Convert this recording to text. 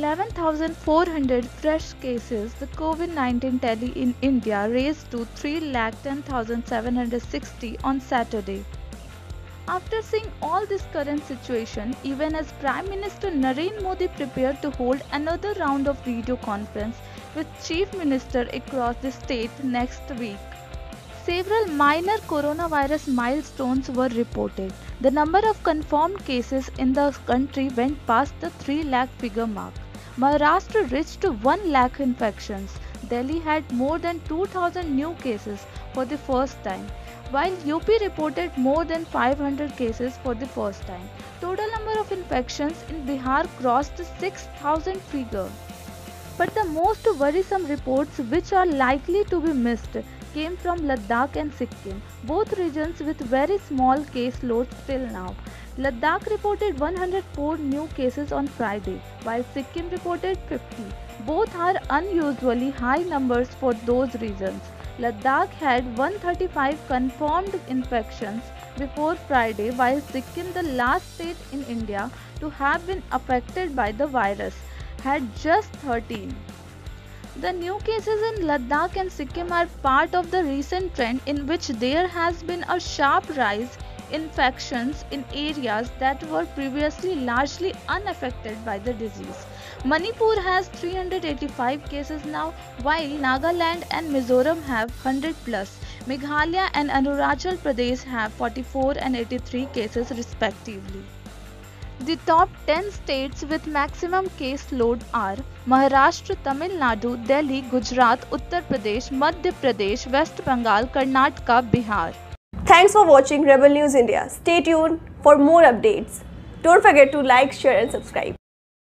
11,400 fresh cases, the COVID-19 tally in India raised to 3,10,760 on Saturday. After seeing all this current situation, even as Prime Minister Narendra Modi prepared to hold another round of video conference with Chief Minister across the state next week, several minor coronavirus milestones were reported. The number of confirmed cases in the country went past the 3 lakh figure mark. Maharashtra reached to 1 lakh infections. Delhi had more than 2,000 new cases for the first time, while UP reported more than 500 cases for the first time. Total number of infections in Bihar crossed the 6,000 figure. But the most worrisome reports, which are likely to be missed, came from Ladakh and Sikkim, both regions with very small case loads till now. Ladakh reported 104 new cases on Friday, while Sikkim reported 50. Both are unusually high numbers for those regions. Ladakh had 135 confirmed infections before Friday, while Sikkim, the last state in India to have been affected by the virus, had just 13. The new cases in Ladakh and Sikkim are part of the recent trend in which there has been a sharp rise in infections in areas that were previously largely unaffected by the disease. Manipur has 385 cases now, while Nagaland and Mizoram have 100 plus. Meghalaya and Arunachal Pradesh have 44 and 83 cases respectively. The top 10 states with maximum case load are Maharashtra, Tamil Nadu, Delhi, Gujarat, Uttar Pradesh, Madhya Pradesh, West Bengal, Karnataka, Bihar. Thanks for watching Rebel News India. Stay tuned for more updates. Don't forget to like, share and subscribe.